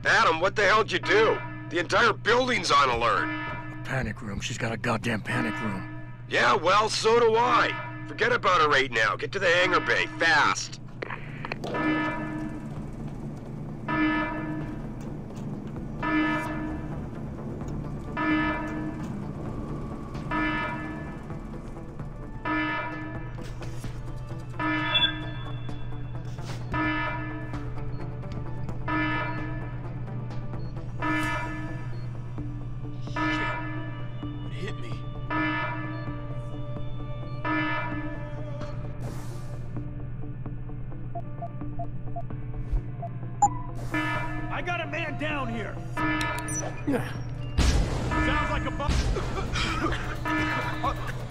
Adam, what the hell'd you do? The entire building's on alert. Panic room. She's got a goddamn panic room. Yeah, well, so do I. Forget about her right now. Get to the hangar bay, fast. I got a man down here. Sounds like a